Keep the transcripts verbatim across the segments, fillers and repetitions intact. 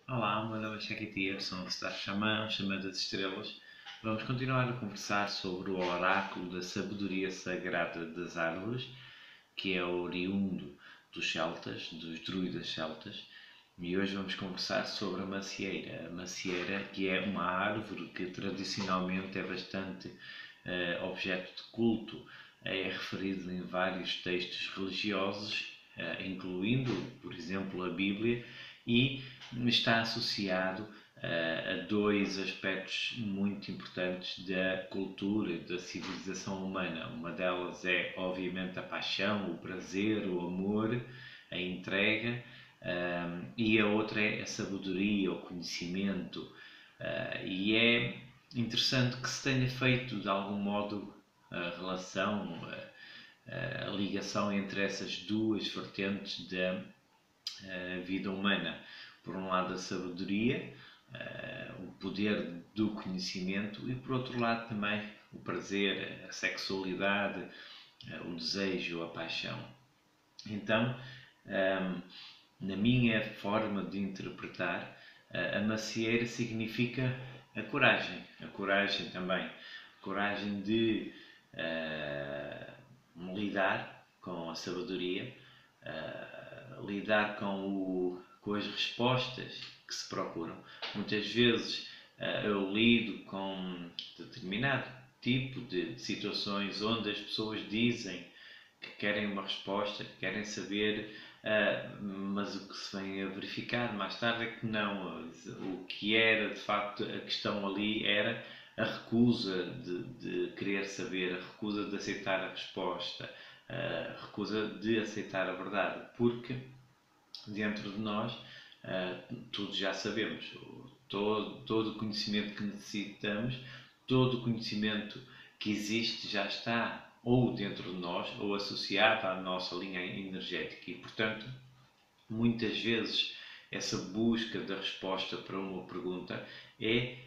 Olá, meu nome é Shakitier, sou um star xamã, xamã das estrelas. Vamos continuar a conversar sobre o oráculo da sabedoria sagrada das árvores, que é oriundo dos celtas, dos druidas celtas. E hoje vamos conversar sobre a macieira. A macieira, que é uma árvore que tradicionalmente é bastante eh, objeto de culto, é referido em vários textos religiosos, eh, incluindo, por exemplo, a Bíblia, e está associado uh, a dois aspectos muito importantes da cultura e da civilização humana. Uma delas é, obviamente, a paixão, o prazer, o amor, a entrega, um, e a outra é a sabedoria, o conhecimento. Uh, e é interessante que se tenha feito, de algum modo, a relação, a, a ligação entre essas duas vertentes da vida humana. Por um lado, a sabedoria, uh, o poder do conhecimento, e por outro lado, também o prazer, a sexualidade, uh, o desejo, a paixão. Então, um, na minha forma de interpretar, uh, a macieira significa a coragem, a coragem também, a coragem de uh, lidar com a sabedoria, uh, lidar com o com as respostas que se procuram. Muitas vezes uh, eu lido com determinado tipo de situações onde as pessoas dizem que querem uma resposta, que querem saber, uh, mas o que se vem a verificar mais tarde é que não. O que era de facto a questão ali era a recusa de, de querer saber, a recusa de aceitar a resposta, a recusa de aceitar a verdade, porque dentro de nós, uh, tudo já sabemos, todo, todo o conhecimento que necessitamos, todo o conhecimento que existe já está ou dentro de nós ou associado à nossa linha energética e, portanto, muitas vezes essa busca da resposta para uma pergunta é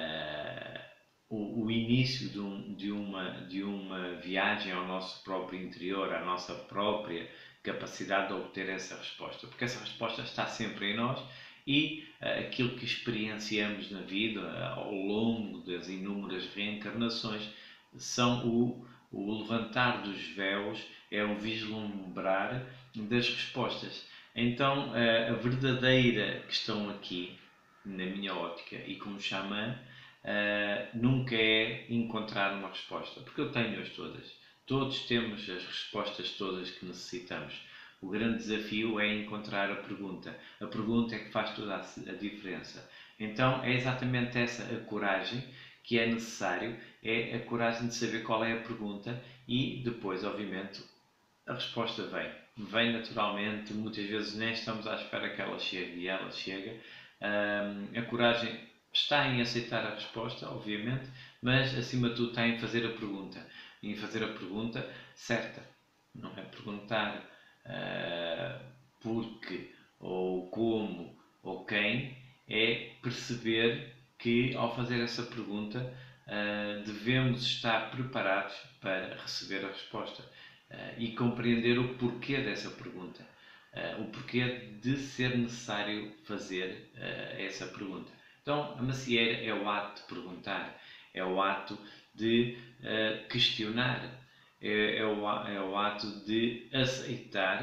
uh, o, o, início de, um, de, uma, de uma viagem ao nosso próprio interior, à nossa própria capacidade de obter essa resposta, porque essa resposta está sempre em nós e uh, aquilo que experienciamos na vida uh, ao longo das inúmeras reencarnações são o, o levantar dos véus, é o vislumbrar das respostas. Então, uh, a verdadeira questão aqui, na minha ótica e como xamã, uh, nunca é encontrar uma resposta, porque eu tenho-as todas. Todos temos as respostas todas que necessitamos. O grande desafio é encontrar a pergunta. A pergunta é que faz toda a diferença. Então é exatamente essa a coragem que é necessário, é a coragem de saber qual é a pergunta e depois, obviamente, a resposta vem. Vem naturalmente, muitas vezes nem estamos à espera que ela chegue e ela chega. Um, a coragem está em aceitar a resposta, obviamente, mas acima de tudo está em fazer a pergunta. Em fazer a pergunta certa. Não é perguntar uh, porque, ou como, ou quem, é perceber que ao fazer essa pergunta uh, devemos estar preparados para receber a resposta uh, e compreender o porquê dessa pergunta. Uh, o porquê de ser necessário fazer uh, essa pergunta. Então, a macieira é o ato de perguntar, é o ato de uh, questionar, é, é, o, é o ato de aceitar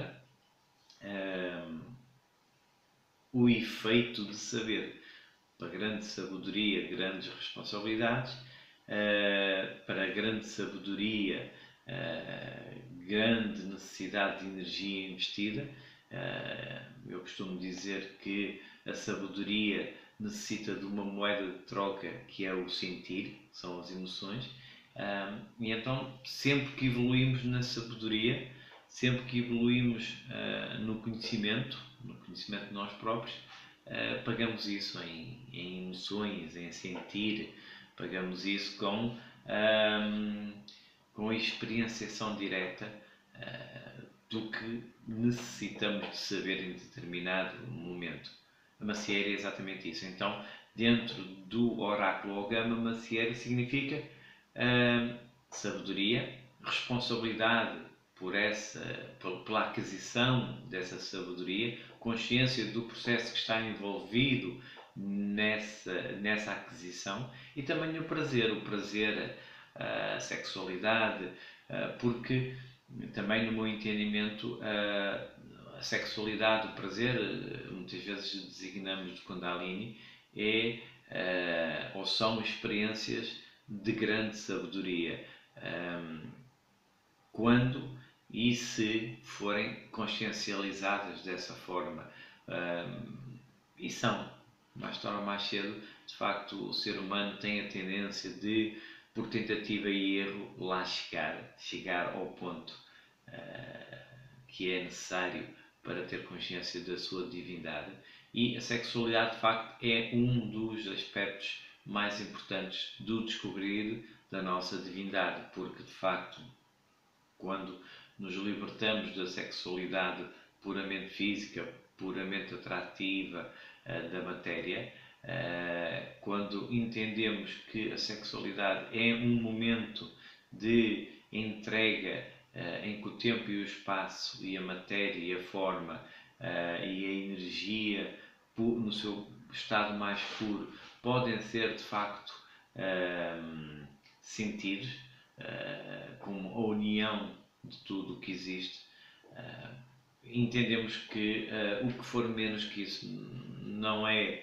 uh, o efeito de saber. Para grande sabedoria, grandes responsabilidades, uh, para grande sabedoria, uh, grande necessidade de energia investida. Uh, eu costumo dizer que a sabedoria necessita de uma moeda de troca que é o sentir, são as emoções, uh, e então sempre que evoluímos na sabedoria, sempre que evoluímos uh, no conhecimento, no conhecimento de nós próprios, uh, pagamos isso em, em emoções, em sentir, pagamos isso com, um, com a experienciação direta uh, do que necessitamos de saber em determinado momento. A macieira é exatamente isso. Então, dentro do oráculo Ogama, macieira significa uh, sabedoria, responsabilidade por essa, pela aquisição dessa sabedoria, consciência do processo que está envolvido nessa, nessa aquisição, e também o prazer, o prazer, a sexualidade, porque também no meu entendimento a sexualidade, o prazer, muitas vezes designamos de Kundalini, é ou são experiências de grande sabedoria, quando e se forem consciencializadas dessa forma. E são, mais tarde ou mais cedo, de facto, o ser humano tem a tendência de, por tentativa e erro, lá chegar, chegar ao ponto uh, que é necessário para ter consciência da sua divindade. E a sexualidade, de facto, é um dos aspectos mais importantes do descobrir da nossa divindade, porque, de facto, quando nos libertamos da sexualidade puramente física, puramente atrativa uh, da matéria, uh, quando entendemos que a sexualidade é um momento de entrega uh, em que o tempo e o espaço e a matéria e a forma uh, e a energia no seu estado mais puro podem ser de facto uh, sentidos uh, como a união de tudo o que existe, uh, entendemos que uh, o que for menos que isso não é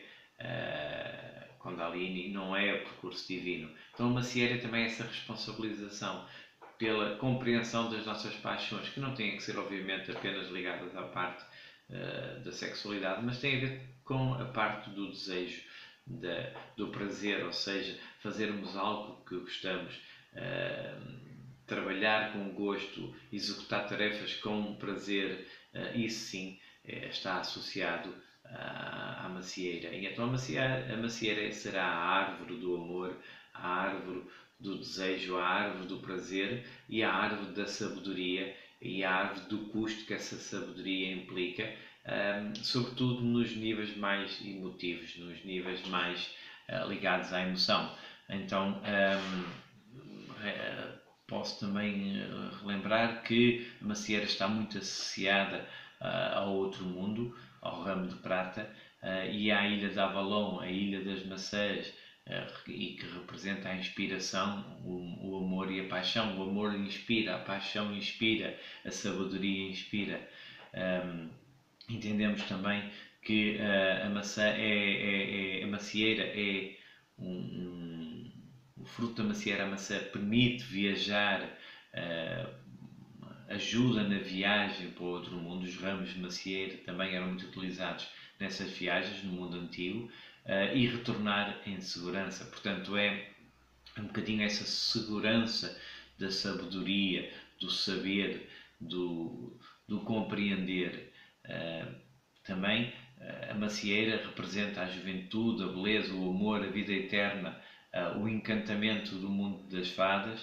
uh, Kundalini, não é o percurso divino. Então a macieira também é essa responsabilização pela compreensão das nossas paixões, que não têm que ser obviamente apenas ligadas à parte uh, da sexualidade, mas têm a ver com a parte do desejo, da, do prazer, ou seja, fazermos algo que gostamos, uh, trabalhar com gosto, executar tarefas com prazer, uh, isso sim uh, está associado uh, à macieira. E então a macieira, a macieira será a árvore do amor, a árvore do desejo, a árvore do prazer e a árvore da sabedoria e a árvore do custo que essa sabedoria implica, um, sobretudo nos níveis mais emotivos, nos níveis mais uh, ligados à emoção. Então, um, uh, posso também uh, relembrar que a macieira está muito associada uh, ao outro mundo, ao ramo de prata, uh, e à ilha de Avalon, a ilha das maçãs, uh, e que representa a inspiração, o, o amor e a paixão. O amor inspira, a paixão inspira, a sabedoria inspira. Um, entendemos também que uh, a maçã é, é, é, a macieira é um, um o fruto da macieira, a maçã, permite viajar, uh, ajuda na viagem para outro mundo. Os ramos de macieira também eram muito utilizados nessas viagens no mundo antigo, uh, e retornar em segurança. Portanto, é um bocadinho essa segurança da sabedoria, do saber, do, do compreender. Uh, também uh, a macieira representa a juventude, a beleza, o amor, a vida eterna, uh, o encantamento do mundo das fadas,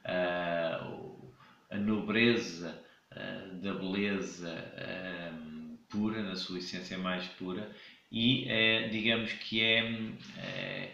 uh, a nobreza uh, da beleza uh, pura, na sua essência mais pura, e uh, digamos que é uh,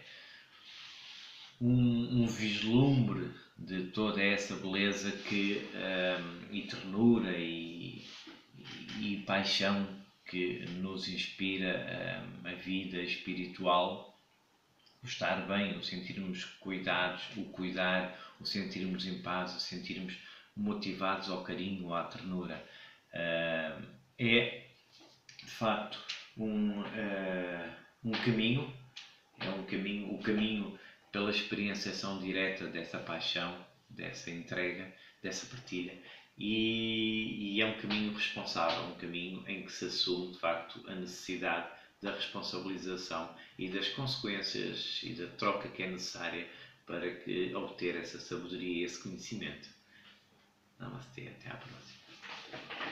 um, um vislumbre de toda essa beleza que, um, e ternura e, e, e paixão que nos inspira um, a vida espiritual, o estar bem, o sentirmos cuidados, o cuidar, o sentirmos em paz, o sentirmos motivados ao carinho, à ternura. Uh, é, de facto, um, uh, um caminho, é um caminho, o caminho pela experienciação direta dessa paixão, dessa entrega, dessa partilha, e, e é um caminho responsável, um caminho em que se assume, de facto, a necessidade da responsabilização e das consequências e da troca que é necessária para que obter essa sabedoria e esse conhecimento. Namastê, até à próxima.